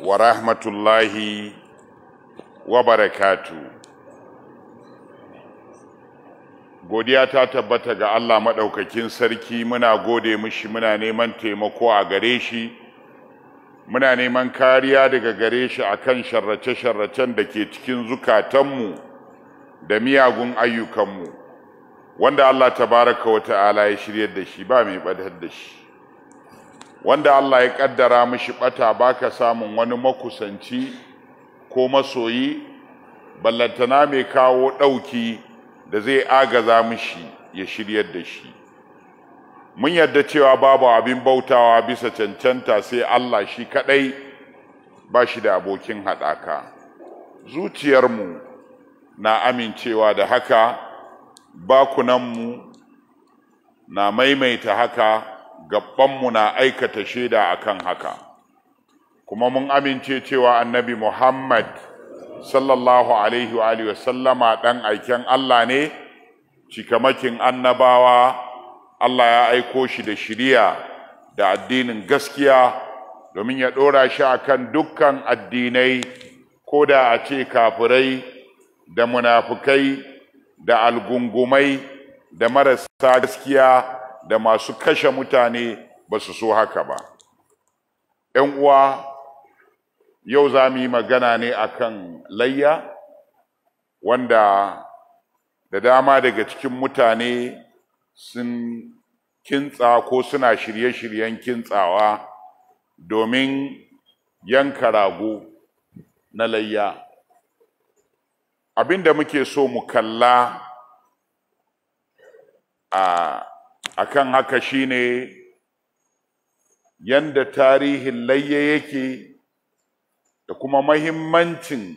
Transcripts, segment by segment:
wa rahmatullahi wa barakatu. Godiya ta tabbata ga Allah maɗaukakin sarki, muna gode mishi, muna neman taimako a gare shi, muna neman kariya daga gare shi akan sharrace-sharracen da ke cikin zukatanmu da miyagun ayyukanmu, wanda Allah tabaraka wa ta'ala ya shiryar da shi ba mai ɓadar da shi, wanda Allah ya ƙaddara mishi ɓata baka samun wani makusanci ko masoyi ballantana mai kawo ɗauki da zai agaza mishi ya shiryar da shi. Mun yarda cewa babu abin bautawa bisa cancanta sai Allah shi kaɗai, ba shi da abokin haɗaka. Zuciyarmu na amincewa da haka, bakunanmu na maimaita haka, gabanmu na aikata shaida akan haka. Kuma mun amince cewa annabi Muhammad sallallahu alaihi wa alihi wasallama ɗan aiken Allah ne, cikamakin annabawa. Allah ya aiko shi da shiriya da addinin gaskiya domin ya ɗora shi akan dukkan addinai, ko da a ce kafirai da munafukai da algungumai da marasa gaskiya da masu kashe mutane ba su so haka ba. ‘Yan uwa, yau za mu yi magana ne akan layya, wanda da dama daga cikin mutane sun kintsa ko suna shirye-shiryen kintsawa domin yanka rago na layya. Abin da muke so mu kalla akan haka shine yanda tarihin layya yake da kuma mahimmancin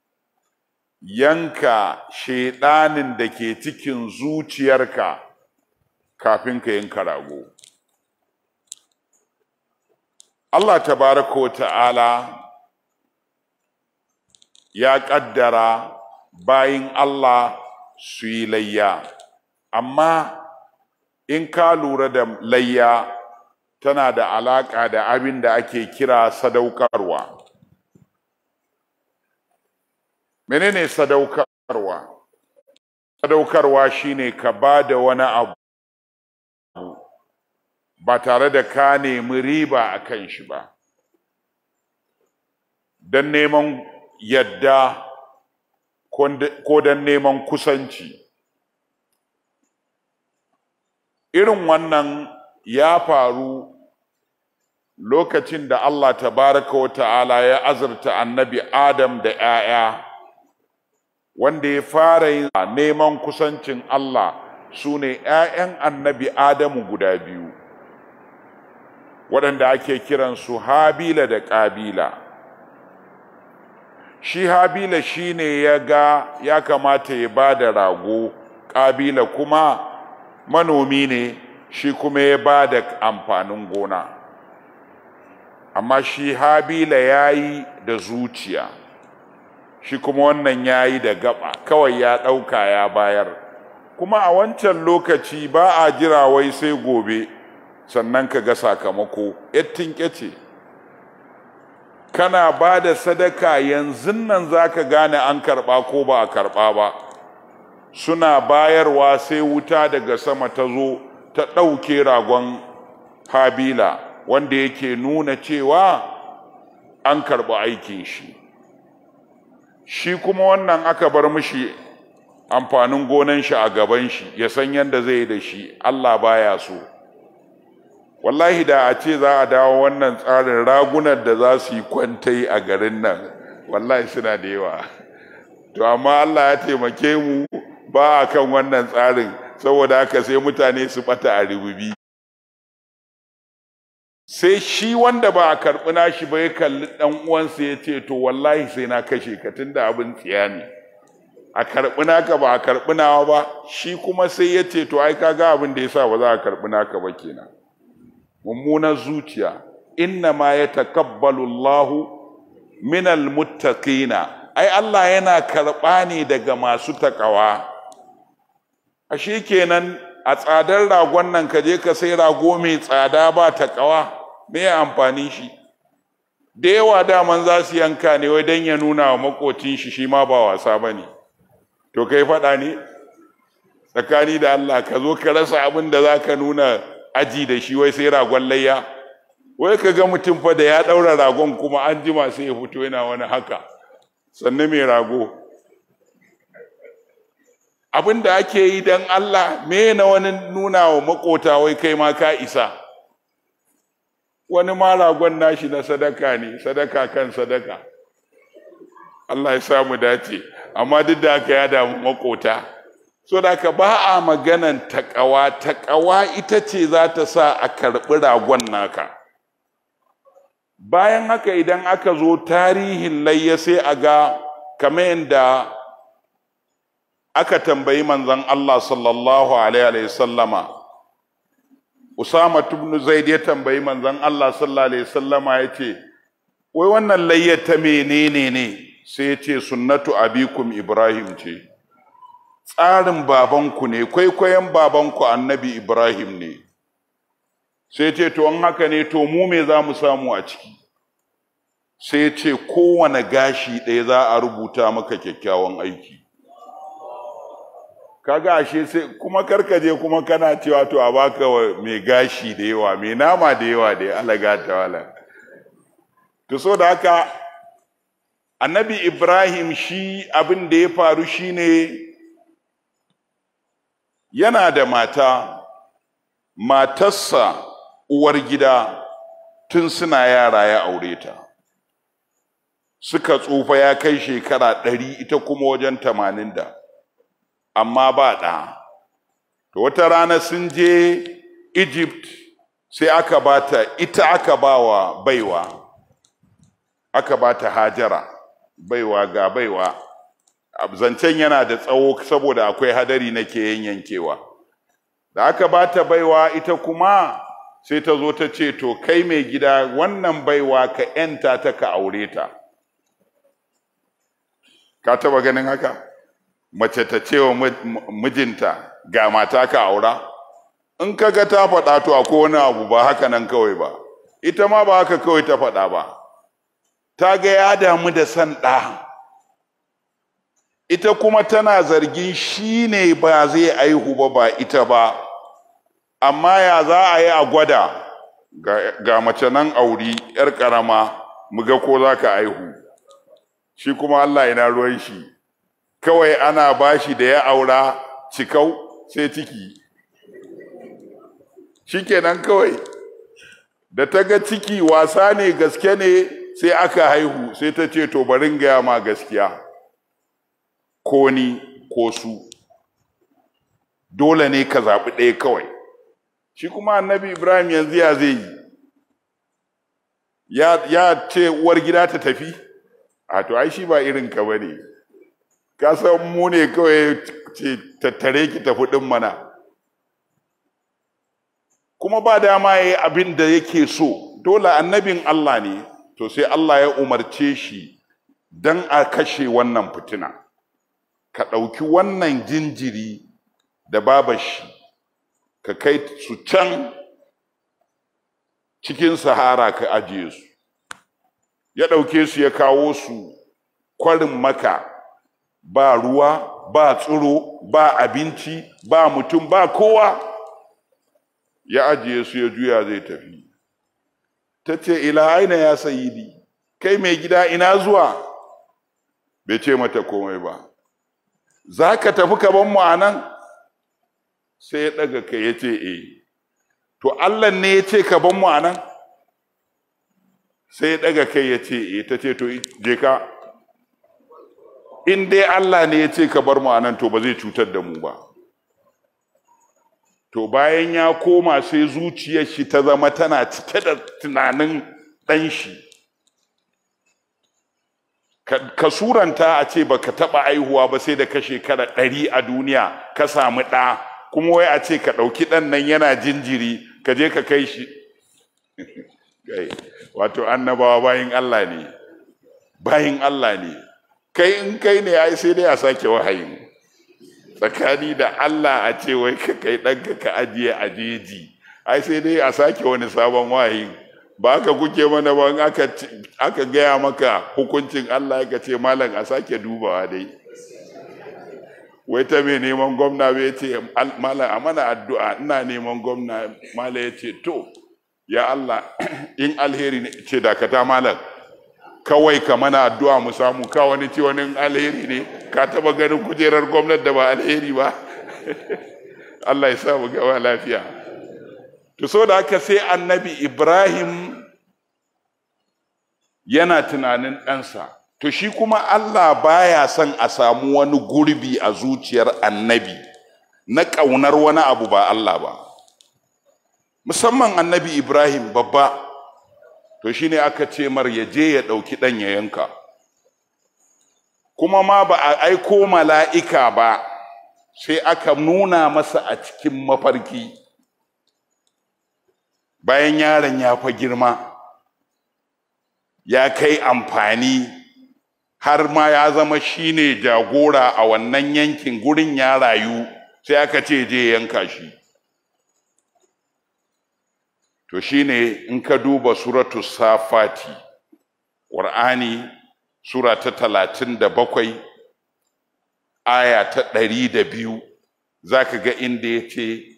yanka shedanin da ke cikin zuciyarka kafin ka yanka rago. Allah tabaraka wa ta'ala ya ƙaddara bayin Allah su yi layya, amma in ka lura da layya tana da alaƙa da abin da ake kira sadaukarwa. Menene sadaukarwa? Sadaukarwa shine ka ba da wani abu ba tare da ka nemi riba a kan shi ba, don neman yadda ko don neman kusanci. Irin wannan ya faru lokacin da Allah tabaraka wa ta'ala ya azurta annabi Adam da ‘ya'ya, wanda ya fara yin neman kusancin Allah su ne ‘ya'yan annabi Adamu guda biyu, waɗanda ake kiransu Habila da Ƙabila. Shi Habila shi ne ya ga ya kamata ya ba da rago, Ƙabila kuma manomi ne, shi kuma ya ba da amfanin gona. Amma shi Habila ya yi da zuciya, shi kuma wannan ya yi da gaba, kawai ya ɗauka ya bayar. Kuma a wancan lokaci ba a jira wai sai gobe sannan ka ga sakamako, yattinke ce. Kana ba da sadaka yanzu nan za ka gane an karɓa ko ba a karɓa ba. Suna bayarwa sai wuta daga sama ta zo ta ɗauke ragon Habila, wanda yake nuna cewa an karɓi aikin shi. Shi kuma wannan aka bar mishi amfanin gonan shi a gaban shi, ya san yadda zai yi da shi. Allah baya so. Wallahi da a ce za a dawo wannan tsarin, ragunan da za su yi kwantai a garin nan wallahi suna da yawa. To amma Allah ya taimake mu ba a kan wannan tsarin, saboda haka sai mutane su ɓata a rububi. Sai shi wanda ba a karɓi nashi ba ya kalli ɗan uwansa ya ce, to wallahi sai na kashe ka tunda abin tsiya ne. A karɓi naka ba a karɓi nawa ba. Shi kuma sai ya ce, to ai kaga abin da yasa ba za a karɓi naka ba kenan. Mummunar zuciya. Inna ma yatakabbalu Allahu minal muttaqina. Ai Allah yana karɓa ne daga masu takawa. Ashe kenan a tsadar ragon nan ka je ka sai rago mai tsada ba takawa, me ya amfani shi? da yawa daman za su yanka ne wai don ya nuna wa makocin shi ma ba wasa ba ne. To kai faɗa ne tsakani da Allah, ka zo ka rasa abin da za ka nuna aji da shi wai sai ragon layya. Wai ka ga mutum fa da ya ɗaura ragon kuma an jima sai ya fito yana wani haka, sannan mai rago. Abin da ake yi don Allah, me na wani nuna wa makota wai kai ma ka isa. Wani ma ragon nashi na sadaka ne, sadaka kan sadaka. Allah ya samu dace, amma duk da haka ya damu makota. So da ka ba a maganan taƙawa, taƙawa ita ce za ta sa a karɓi ragon naka. Bayan haka idan aka zo tarihin layya sai a ga kamar yadda aka tambayi manzon Allah sallallahu alaihi sallama, Usama ibn Zaid ya tambayi manzon Allah sallallahu alaihi sallama ya ce, wai wannan layya ta menene ne? Sai ya ce sunnatu abikum Ibrahim ce, tsarin babanku ne, kwaikwayon babanku annabi Ibrahim ne. Sai ce to an haka ne, to mu me za mu samu a ciki? Sai ce kowane gashi ɗaya za a rubuta maka kyakkyawan aiki. Kaga ashe sai kuma karkaje kuma kana cewa to a baka mai gashi da yawa, mai nama da yawa da alaga ta wala. To so da haka annabi Ibrahim shi abin da ya faru shine yana da matarsa uwar gida tun suna yara ya aure ta, suka tsufa ya kai shekara 100 ita kuma wajen 80, amma ba ɗa. To wata rana sun je Egypt sai aka ba wa baiwa, aka ba ta Hajara, baiwa ga baiwa. Zancen yana da tsawo saboda akwai hadari nake yankewa. Da aka ba ta baiwa ita kuma sai ta zo ta ce to kai mai gida wannan baiwa ka ‘yanta ta ka aure ta. Ka taba ganin haka? Mace ta ce wa mijinta ga mata ka aura? In ka ga ta faɗa to akwai wani abu, ba haka nan kawai ba. Ita ma ba haka kawai ta faɗa ba. Ta ga ya damu da san ɗa. Ita kuma tana zargin shi ne ba zai aihu ba ita ba. Amma ya za a yi a gwada ga mace nan auri ‘yar ƙarama mu ga ko za ka aihu. Shi kuma Allah yana ruwan shi. Kawai ana bashi da ya aura cikau sai ciki. Shikenan kawai da ta ga ciki wasa ne gaske ne sai aka haihu, sai ta ce to barin gaya ma gaskiya, ko ni ko su, dole ne ka zaɓi ɗaya kawai. Shi kuma annabi Ibrahim yanzu ya zai yi, ya ce uwar gida ta tafi? A to ai shi ba irin ka bane, ka san mu ne kawai ce tattare ki tafi ɗin mana. Kuma ba dama ya yi abin da yake so, dole annabin Allah ne. To sai Allah ya umarce shi don a kashe wannan fitina, ka ɗauki wannan jinjiri da babashi ka kai su can cikin sahara ka ajiye su. Ya ɗauke su ya kawo su kwarin Maka, ba ruwa, ba tsiro, ba abinci, ba mutum, ba kowa. Ya ajiye su ya juya zai tafi. Ta ce ila aina ya sayidi, kai mai gida ina zuwa? Bai ce mata komai ba. Za ka tafi ka ban mu a nan? Sai ya ɗaga kai ya ce to Allah ne ya ce ka ban mu a nan? Sai ya ɗaga kai ya ce ta ce to je ka. In dai Allah ne ya ce ka bar mu a nan to ba zai cutar da mu ba. To bayan ya koma sai zuciyar shi ta zama tana cike da tunanin ɗan shi. Ka suranta a ce baka taɓa aihuwa ba sai da ka shekara 100 a duniya ka samu ɗa, kuma wai a ce ka ɗauki ɗan nan yana jinjiri ka je ka kai shi. Wato annabawa bayin Allah ne, bayin Allah ne. Kai in kai ne ai sai dai a sake wahayin. Tsakani da Allah a ce wai ka kai ɗanka ka ajiye a jeji, ai sai dai a sake wani sabon wahayin. ba ka kuke mana ba aka gaya maka hukuncin Allah ya ce malam a sake dubawa dai. Wai ta mai neman gwamna bai ce malam a mana addu'a ina neman gwamna. Malam ya ce to ya Allah in alheri ne ce dakata malam kawai ka mana addu'a mu samu ka wani ce wani alheri ne ka taba ganin kujerar gwamnati da ba alheri ba. Allah ya sa mu gaba lafiya. To so da haka sai annabi Ibrahim yana tunanin ɗansa. To shi kuma Allah baya son a samu wani gurbi a zuciyar annabi na ƙaunar wani abu ba Allah ba. Musamman annabi Ibrahim babba, to shine aka ce mar ya je ya ɗauki ɗan ya yanka. Kuma ma ba a aiko mala'ika ba, sai aka nuna masa a cikin mafarki. Bayan yaron ya fa girma, ya kai amfani, har ma ya zama shine jagora a wannan yankin, gurin ya rayu, sai aka ce je yanka shi. To shine in ka duba suratu Safati, Qur'ani sura ta 37 aya ta 102, zaka ga inda yace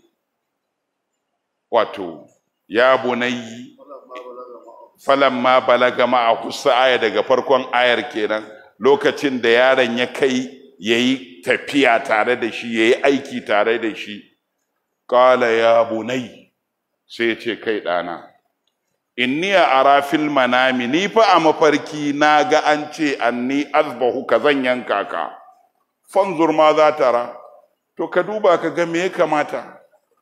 wato ya bunayyi falamma balaga ma'ahu, aya daga farkon ayar kenan, lokacin da yaron ya kai yayi tafiya tare da shi, yayi aiki tare da shi, qala ya bunayyi, sai ya ce kai ɗana, inni ara fil manami, ni fa a mafarki na ga an ce anni azbahu ka zan yanka ka, fanzur ma za ta ra, to ka duba ka ga me ya kamata.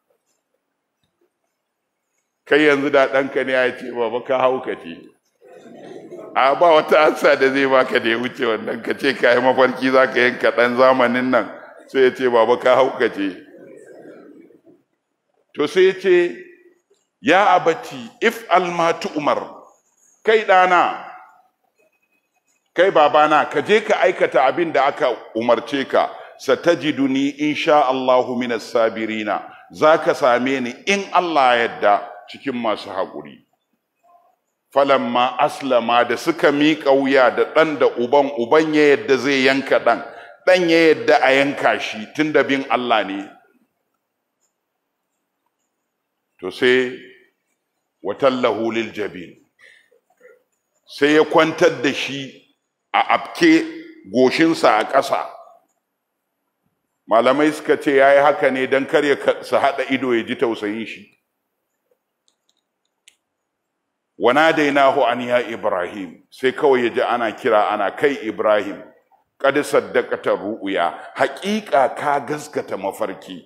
Kai yanzu da ɗanka ne ya ce baba ka haukace, a ba wata ansa da zai baka da ya wuce wannan, ka ce ka yi mafarki za ka yanka ɗan zamanin nan, sai ya ce baba ka haukace. To sai ya ce ya abati if almatu umar, kai ɗana, kai babana, ka je ka aikata abin da aka umarce ka, satajiduni insha Allahu minas sabirina, za ka same ni in Allah yadda cikin masu haƙuri. Falamma aslama, da suka miƙa wuya da ɗan da uban ya yadda zai yanka ɗan ya yadda a yanka shi tun da bin Allah ne. To sai watallahu lil jabin, sai ya kwantar da shi a afke goshinsa a ƙasa. Malamai suka ce ya yi haka ne don kar su haɗa ido ya ji tausayin shi. Wanadainahu an ya Ibrahim, sai kawai ya ji ana kira ana kai Ibrahim, qad saddaqata ru'ya, haƙiƙa ka gaskata mafarki.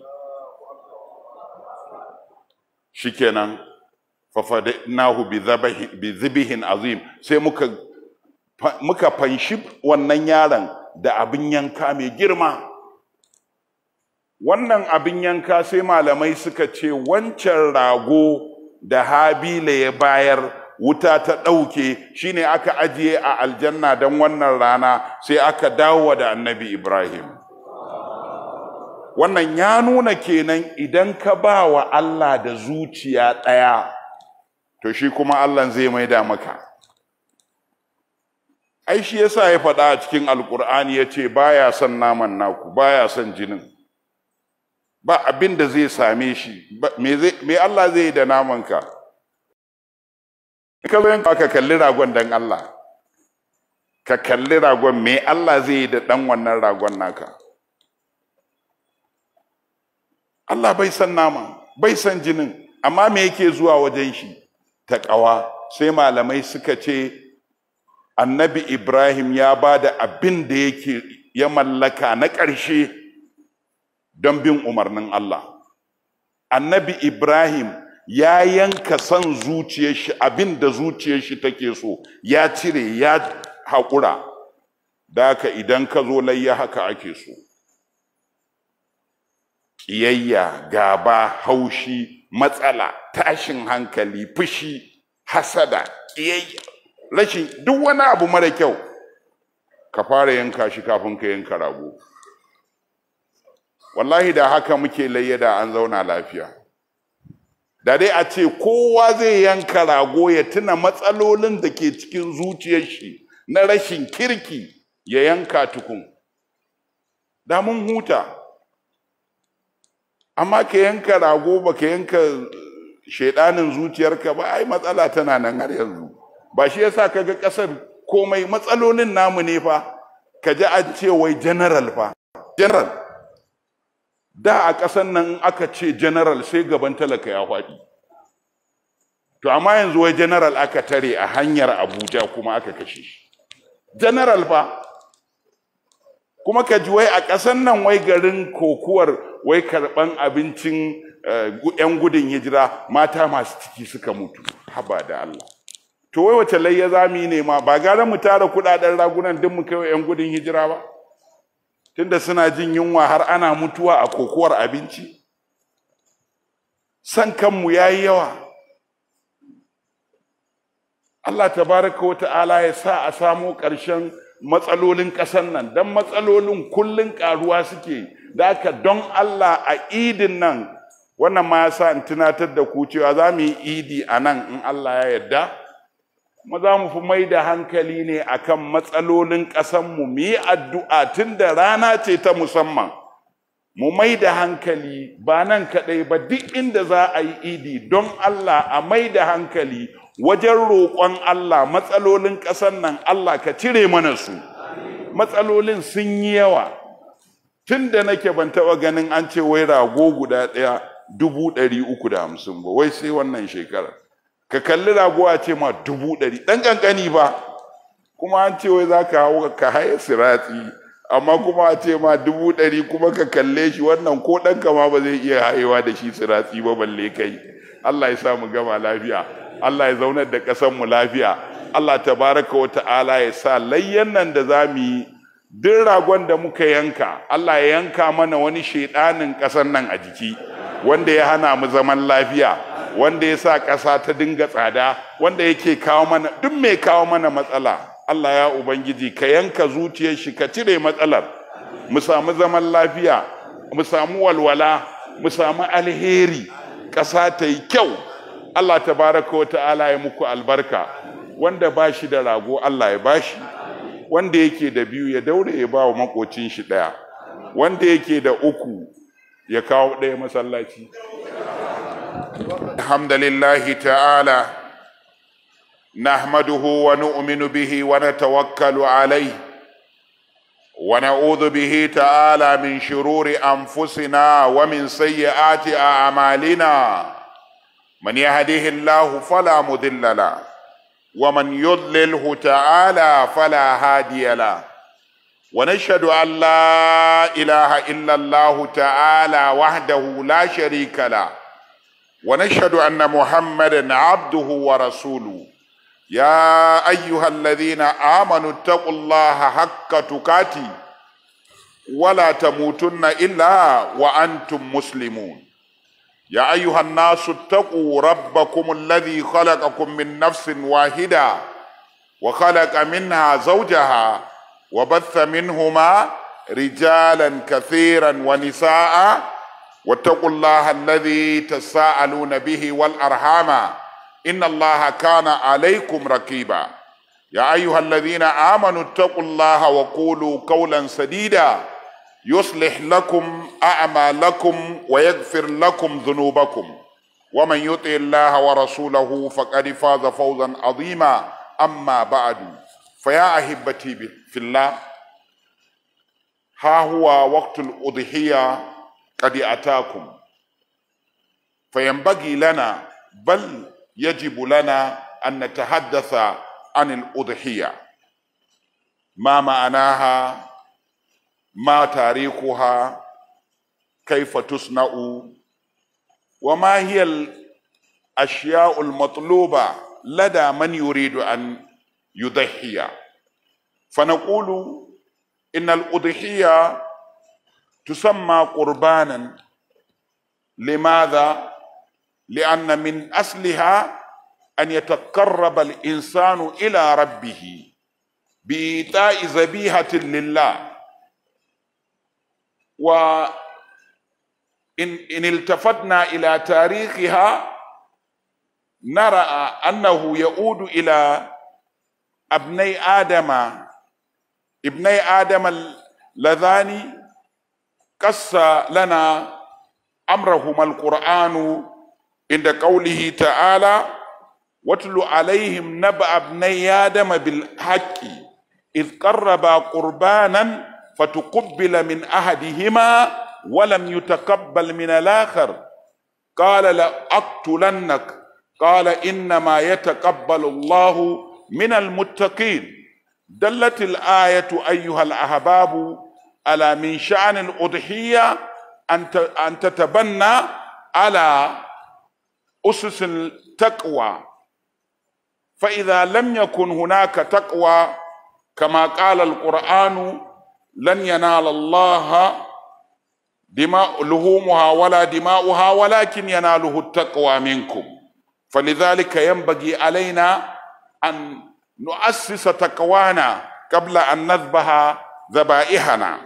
Shikenan fafadnahu bi dhibihin azim, sai muka fanshi wannan yaron da abin yanka mai girma. Wannan abin yanka sai malamai suka ce wancan rago da Habila ya bayar, wuta ta ɗauke, shine aka ajiye a aljanna don wannan rana, sai aka dawo da annabi Ibrahim. Wannan ya nuna kenan idan ka ba wa Allah da zuciya ɗaya, to shi kuma Allah zai maida maka. Ai shi yasa ya faɗa a cikin Alƙur'ani, ya ce baya son naman naku, baya son jinin, ba abin da zai same shi. Me Allah zai yi da namanka? Ka zo yanka ka kalli ragon dan Allah, ka kalli ragon, me Allah zai yi da ɗan wannan ragon naka? Allah bai san nama, bai san jinin, amma me yake zuwa wajen shi? Taƙawa. Sai malamai suka ce annabi Ibrahim ya ba da abin da yake ya mallaka na ƙarshe don bin umarnin Allah. Annabi Ibrahim ya yanka son zuciyar shi, abin da zuciyar shi take so, ya cire, ya haƙura. Da haka idan ka zo layya haka ake so. Ƙiyayya, gaba, haushi, matsala, tashin hankali, fushi, hasada, ƙiyayya, rashin duk wani abu mara kyau, ka fara yanka shi kafin ka yanka rago. Wallahi da haka muke layya da an zauna lafiya. da dai a ce kowa zai yanka rago ya tuna matsalolin da ke cikin zuciyar shi na rashin kirki ya yanka tukun, da mun huta. Amma ka yanka rago ba ka yanka shaidanin zuciyarka ba, ai matsala tana nan har yanzu. Ba shi yasa kaga kasar komai matsalolin namu ne fa, ka ji an ce wai general fa, general. Da a ƙasar nan aka ce general sai gaban talaka ya faɗi. To amma yanzu wai general aka tare a hanyar Abuja kuma aka kashe shi. General fa. Kuma ka ji wai a ƙasar nan wai garin kokuwar wai karɓan abincin 'yan gudun hijira mata masu ciki suka mutu. Haba da Allah. To wai wace layya za mu yi ne ma, ba gara mu tara kuɗaɗen ragunan duk mu kai wa 'yan gudun hijira ba? Tunda suna jin yunwa har ana mutuwa a kokowar abinci. San kanmu ya yi yawa. Allah tabaraka wa ta'ala ya sa a samo ƙarshen matsalolin ƙasar nan, don matsalolin kullum ƙaruwa suke. Da haka don Allah a idin nan, wannan ma ya sa in tunatar da ku cewa za mu yi idi a nan in Allah ya yarda. Kuma za mu fi mai da hankali ne akan matsalolin ƙasanmu, mu yi addu'a tun da rana ce ta musamman. Mu mai da hankali ba nan kaɗai ba, duk inda za a yi idi don Allah a mai da hankali wajen roƙon Allah matsalolin ƙasan nan. Allah ka cire mana su. Matsalolin sun yi yawa. Tun da nake ban taɓa ganin an ce wai rago guda ɗaya 350,000 ba, wai sai wannan shekarar. Ka kalli rago a ce ma 100,000, ɗan ƙanƙani ba. Kuma an ce wai za ka hau ka haye siratsi, amma kuma a ce ma 100,000 kuma ka kalle shi, wannan ko ɗanka ma ba zai iya hayewa da shi siratsi ba balle kai. Allah ya sa mu gama lafiya. Allah ya zaunar da ƙasarmu lafiya. Allah tabaraka wa ta'ala ya sa layyan nan da za mu yi, duk ragon da muka yanka, Allah ya yanka mana wani shaidanin ƙasar nan a jiki, wanda ya hana mu zaman lafiya, wanda ya sa ƙasa ta dinga tsada, wanda yake kawo mana, duk mai kawo mana matsala. Allah ya Ubangiji ka yanka zuciyar shi, ka cire matsalar, mu samu zaman lafiya, mu samu walwala, mu samu alheri, ƙasa ta yi kyau. Allah tabaraka wa ta'ala ya muku albarka. Wanda ba shi da rago Allah ya bashi, wanda yake da biyu ya daure ya ba wa makocin shi ɗaya, wanda yake da uku ya kawo ɗaya masallaci. Alhamdulillahi ta'ala nahmaduhu wa nu'minu bihi wa natawakkalu alayhi wa na'udhu bihi ta'ala min shururi anfusina wa min sayyiati a'malina. من يهده الله فلا مضل له ومن يضلله تعالى فلا هادي له ونشهد أن لا إله إلا الله تعالى وحده لا شريك له ونشهد أن محمدا عبده ورسوله. يا أيها الذين آمنوا اتقوا الله حق تقاته ولا تموتن إلا وأنتم مسلمون. يا أيها الناس اتقوا ربكم الذي خلقكم من نفس واحدة وخلق منها زوجها وبث منهما رجالا كثيرا ونساء واتقوا الله الذي تساءلون به والأرحام إن الله كان عليكم رقيبا. يا أيها الذين آمنوا اتقوا الله وقولوا قولا سديدا يصلح لكم أعمالكم ويغفر لكم ذنوبكم ومن يطع الله ورسوله فقد فاز فوزا عظيما. أما بعد فيا أحبتي في الله، ها هو وقت الأضحية قد أتاكم، فينبغي لنا بل يجب لنا أن نتحدث عن الأضحية، ما معناها، ما تاريخها، كيف تصنع، وما هي الأشياء المطلوبة لدى من يريد أن يضحي. فنقول إن الأضحية تسمى قربانا. لماذا؟ لأن من أصلها أن يتقرب الإنسان إلى ربه بإيتاء ذبيحة لله. وإن التفتنا إلى تاريخها نرى أنه يعود إلى ابني آدم اللذان قص لنا أمرهما القرآن عند قوله تعالى واتل عليهم نبأ ابني آدم بالحق إذ قربا قربانا فتقبل من أحدهما ولم يتقبل من الآخر قال لأقتلنك قال إنما يتقبل الله من المتقين. دلت الآية أيها الأحباب على من شأن الأضحية أن تتبنى على أسس التقوى، فإذا لم يكن هناك تقوى كما قال القرآن لن ينال الله لحومها ولا دماؤها ولكن يناله التقوى منكم. فلذلك ينبغي علينا أن نؤسس تقوانا قبل أن نذبح ذبائحنا.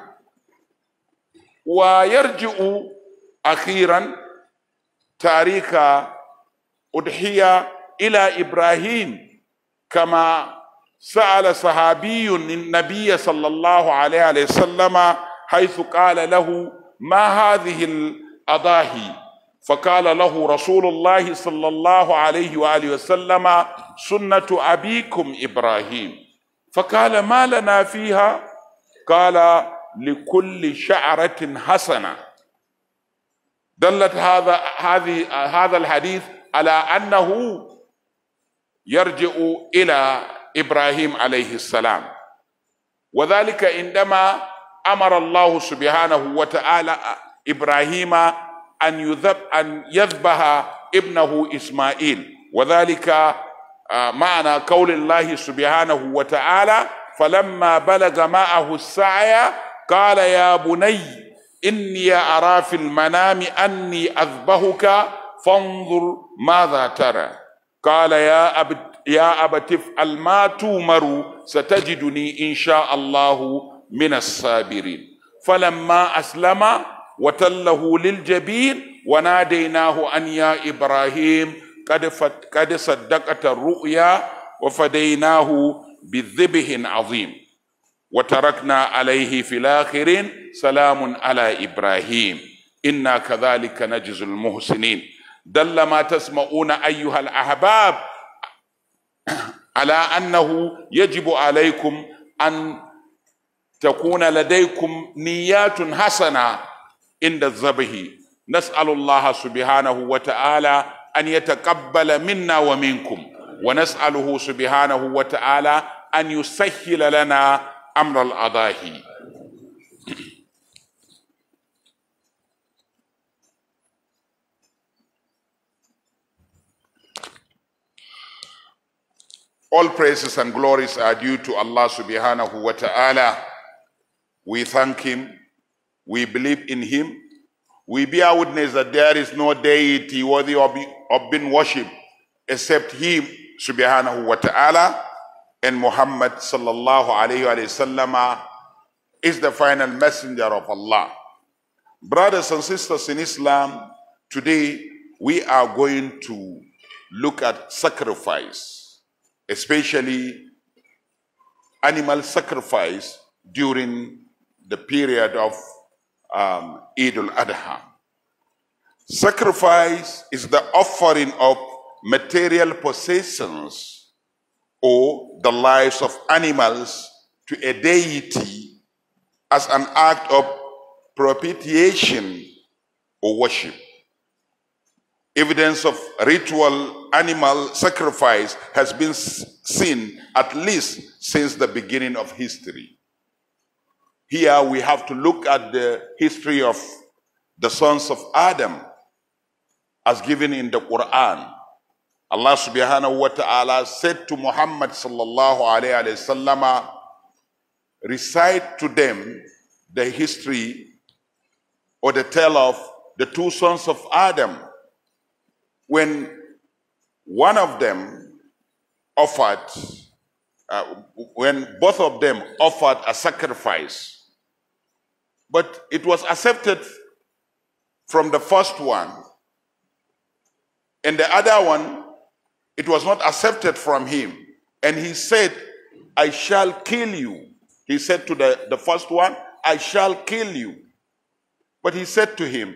ويرجع أخيرا تاريخ أضحية إلى إبراهيم، كما سأل صحابي النبي صلى الله عليه وسلم حيث قال له ما هذه الأضاحي؟ فقال له رسول الله صلى الله عليه وآله وسلم سنة أبيكم إبراهيم. فقال ما لنا فيها؟ قال لكل شعرة حسنة. دلت هذا الحديث على أنه يرجع إلى إبراهيم عليه السلام، وذلك عندما أمر الله سبحانه وتعالى إبراهيم أن يذبح ابنه إسماعيل، وذلك معنى قول الله سبحانه وتعالى فلما بلغ معه السعي قال يا بني إني أرى في المنام أني أذبحك فانظر ماذا ترى قال يا أبت افعل ما تؤمر ستجدني إن شاء الله من الصابرين. فلما أسلم وتله للجبين وناديناه أن يا إبراهيم قد صدقت الرؤيا وفديناه بذبح عظيم وتركنا عليه في الآخرين سلام على إبراهيم إنا كذلك نجزي المحسنين. دل ما تسمعون أيها الأحباب على أنه يجب عليكم أن تكون لديكم نيات حسنة عند الذبح. نسأل الله سبحانه وتعالى أن يتقبل منا ومنكم، ونسأله سبحانه وتعالى أن يسهل لنا أمر الأضاحي. All praises and glories are due to Allah subhanahu wa ta'ala. We thank Him, we believe in Him, we bear witness that there is no deity worthy of being worshipped except Him subhanahu wa ta'ala, and Muhammad sallallahu alayhi wa sallam is the final messenger of Allah. Brothers and sisters in Islam, today we are going to look at sacrifice, especially animal sacrifice during the period of Eid al-Adha. Sacrifice is the offering of material possessions or the lives of animals to a deity as an act of propitiation or worship. Evidence of ritual animal sacrifice has been seen at least since the beginning of history. Here we have to look at the history of the sons of Adam as given in the Quran. Allah subhanahu wa ta'ala said to Muhammad sallallahu alayhi wa sallam, recite to them the history or the tale of the two sons of Adam, when one of them offered, when both of them offered a sacrifice, but it was accepted from the first one, and the other one it was not accepted from him. And he said, I shall kill you. He said to the first one, I shall kill you. But he said to him,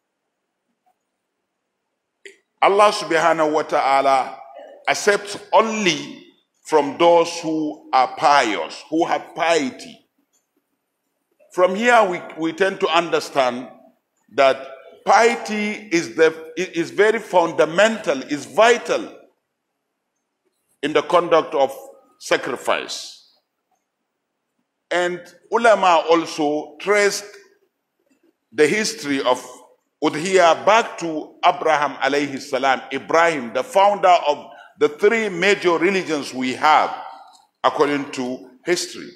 Allah subhanahu wa ta'ala accepts only from those who are pious, who have piety. From here we tend to understand that piety is very fundamental, is vital in the conduct of sacrifice. And ulama also traced the history of Udhiyah back to Abraham alayhi salam, Ibrahim, the founder of the three major religions we have according to history.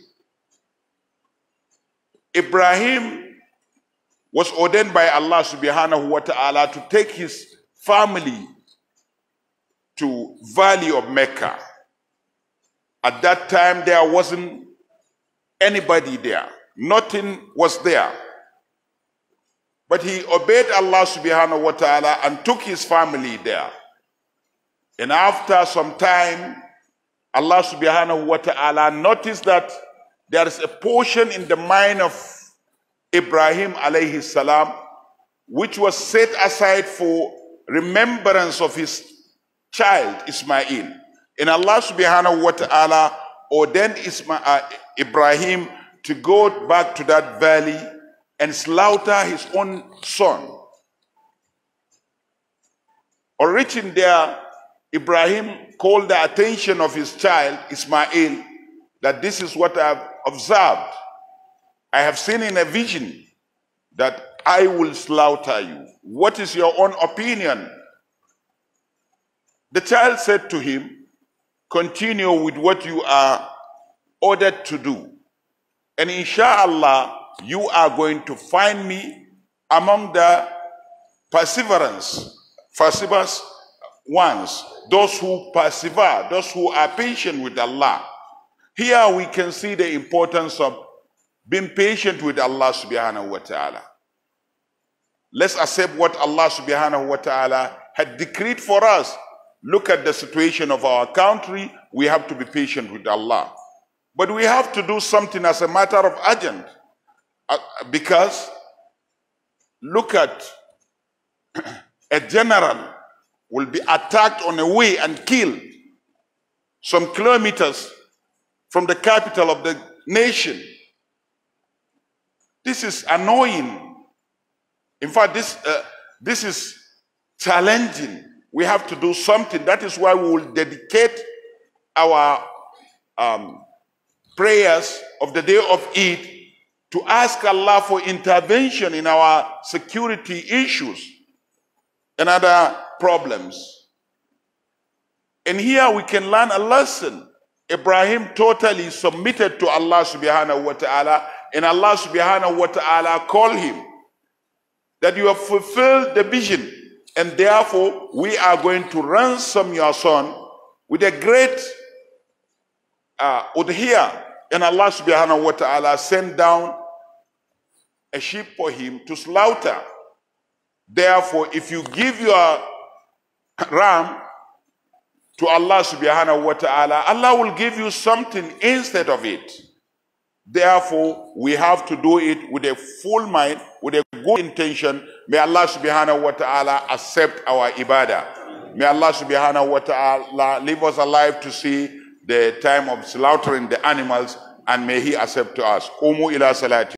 Ibrahim was ordained by Allah subhanahu wa ta'ala to take his family to Valley of Mecca. At that time there wasn't anybody there. Nothing was there. But he obeyed Allah subhanahu wa ta'ala and took his family there. And after some time, Allah subhanahu wa ta'ala noticed that there is a portion in the mind of Ibrahim alayhi salam which was set aside for remembrance of his child Ismail. And Allah subhanahu wa ta'ala ordained Ibrahim to go back to that valley and slaughter his own son. On reaching there, Ibrahim called the attention of his child Ismail that this is what I have observed. I have seen in a vision that I will slaughter you. What is your own opinion? The child said to him, continue with what you are ordered to do. And inshallah, you are going to find me among the perseverance ones, those who persevere, those who are patient with Allah. Here we can see the importance of being patient with Allah subhanahu wa ta'ala. Let's accept what Allah subhanahu wa ta'ala had decreed for us. Look at the situation of our country. We have to be patient with Allah. But we have to do something as a matter of urgent. Because look at a general will be attacked on the way and killed some kilometers from the capital of the nation. This is annoying. In fact, this is challenging. We have to do something. That is why we will dedicate our prayers of the day of Eid to ask Allah for intervention in our security issues and other problems. And here we can learn a lesson. Ibrahim totally submitted to Allah subhanahu wa ta'ala, and Allah subhanahu wa ta'ala called him that you have fulfilled the vision, and therefore we are going to ransom your son with a great udhiyah. And Allah subhanahu wa ta'ala sent down a sheep for him to slaughter. Therefore, if you give your ram to Allah subhanahu wa ta'ala, Allah will give you something instead of it. Therefore, we have to do it with a full mind, with a good intention. May Allah subhanahu wa ta'ala accept our ibadah. May Allah subhanahu wa ta'ala leave us alive to see the time of slaughtering the animals, and may He accept to us. Qumu ila salati.